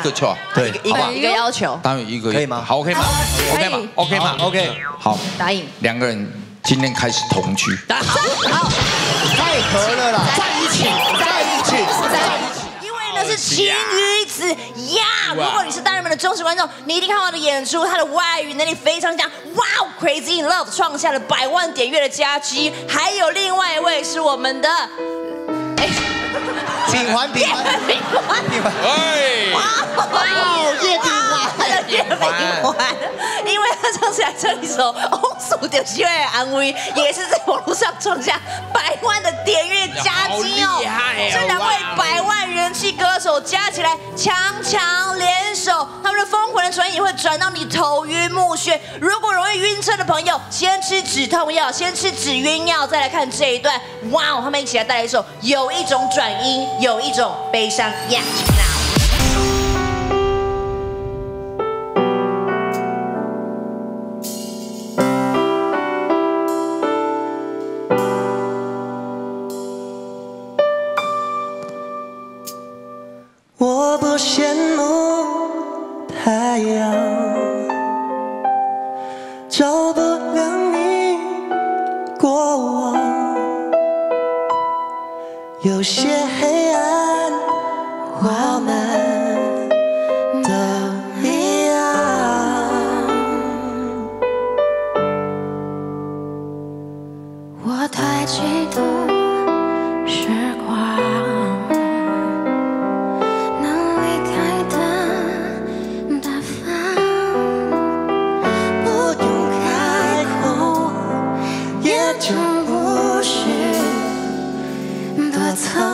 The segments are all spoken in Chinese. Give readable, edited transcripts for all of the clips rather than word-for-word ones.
个错， 对， 一个要求， 当然一个可以吗？ 好 ，OK 吗？OK 吗？OK 吗 ？OK， 好， 答应两个人今天开始同居。 好， 太合了啦，在一起，在一起，在一起。 因为呢是情于子呀！如果你是大人们的忠实观众，你一定看过他的演出，他的外语能力非常强。哇哦 ，Crazy in Love 创下了100万点阅的佳绩。还有另外一位是我们的， 秉环， 哎， 哇哦，叶秉环， 叶秉环，因为他唱起来这一首《翁素丢西的安慰》，也是在网络上创下100万的点阅佳绩哦。这两位100万人气歌手加起来强强联手，他们的疯狂的传也会转到你头晕目眩。如果容易晕车的朋友，先吃止痛药，先吃止晕药，再来看这一段。哇哦，他们一起来带来一首《有一种转音，有一种悲伤》呀。 我不羡慕太阳，照不亮你过往。有些黑暗，我们都一样。我太嫉妒时光。 就不是躲藏，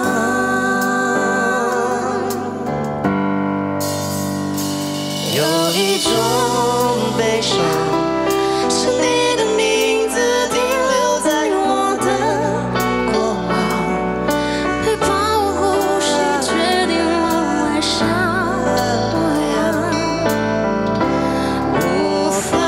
有一种悲伤，是你的名字停留在我的过往，被保护时决定了晚上的模样，无法。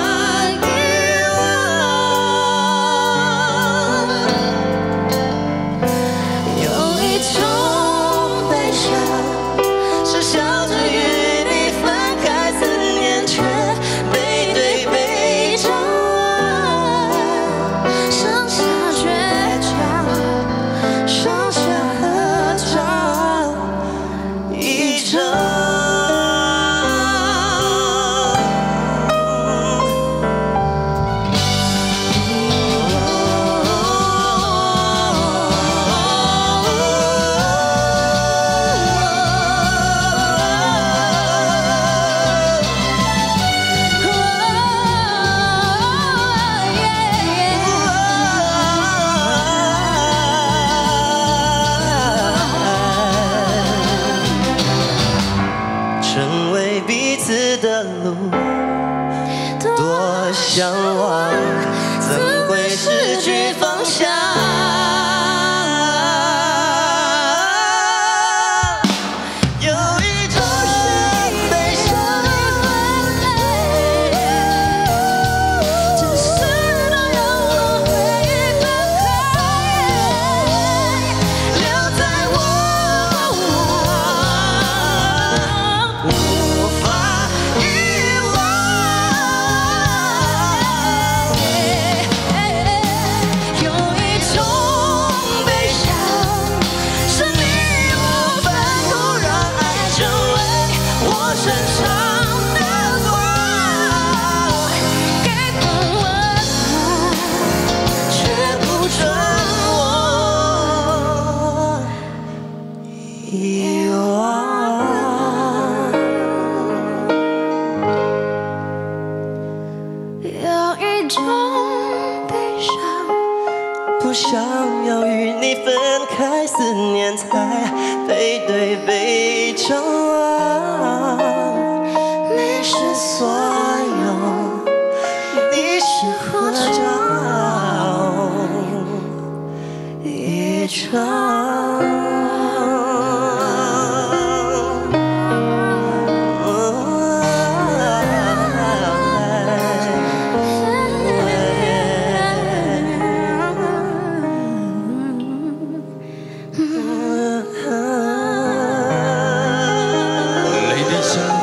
成为彼此的路，多向往，怎会失去方向？有一种悲伤，只是能让我回忆分开，留在我。 无法遗忘，有一种悲伤，是你无法不让爱成为我身上的光，给很温暖，却不准我遗忘。 有一种悲伤，不想要与你分开，4年才背对背张望。你是所有，你是合照一场。 Ladies and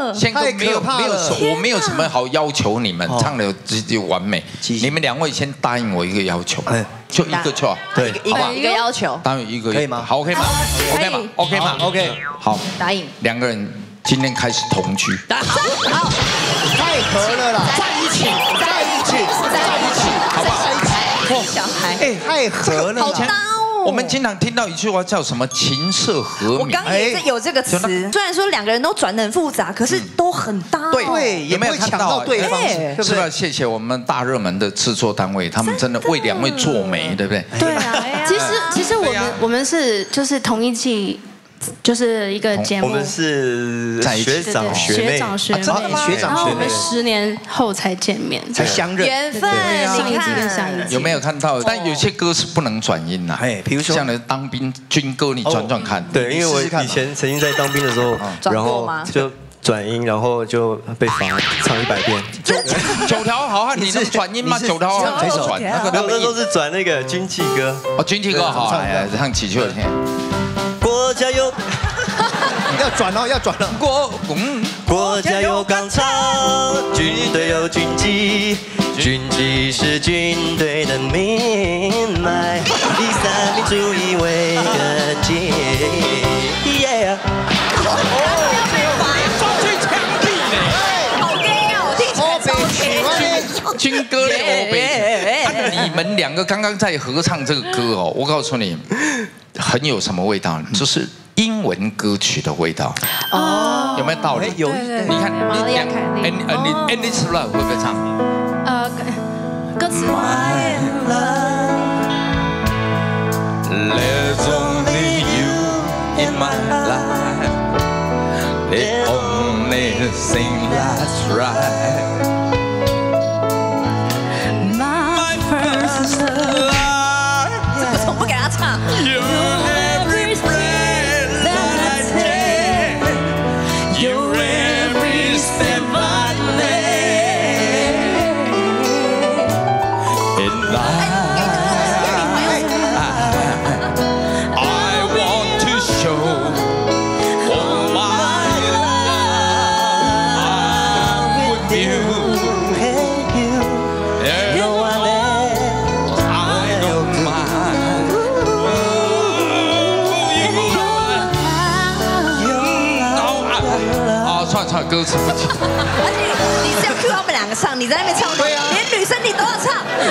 宪哥没有太可怕了我没有什么好要求你们，唱的直接完美。 谢谢你们两位先答应我一个要求，就一个就好。 对， 一个要求， 答应一个可以吗好 OK 吗？OK 吗？OK 吗 ？OK， 好， 答应。 两个人今天开始同居。 好， 太合了啦，在一起，在一起，在一起， 好不好？ 小孩， 哎， 太合了啦。 好搭哦。 我们经常听到一句话叫什么“琴瑟和鸣”。 我刚也是有这个词，虽然说两个人都转得很复杂，可是都很搭。 对，也没有抢到对方，对不是不是？ 对？ 谢谢我们大热门的制作单位，他们真的为两位做媒，对不对？ 对啊，其实我们是就是同一季。就是一个节目， 我们是学长学妹， 学长学妹，然后我们10年后才见面， 才相认， 缘分。 上一季跟下一季有没有看到？但有些歌是不能转音呐， 比如说像当兵军歌，你转转看。 对，因为我以前曾经在当兵的时候，然后就转音，然后就被罚唱100遍。 9条好汉，你能转音吗？9条好汉可以转， 那时候是转那个军纪歌。 哦，军纪歌好，来唱几句听。 国家有， 要转哦，要转了。 国家有纲常，军队有军纪，军纪是军队的命脉，以3民主义为根基。 军歌的欧北，你们两个刚刚在合唱这个歌哦，我告诉你，很有什么味道，就是英文歌曲的味道。哦，有没有道理？ 有， 你看你两，Endless Love 会不会唱？ 歌词。 There's only you in my life, the only thing that's right.唱歌词不清， 而且你是要 cue 他们两个唱，你在那边唱，对啊，连女生你都要唱，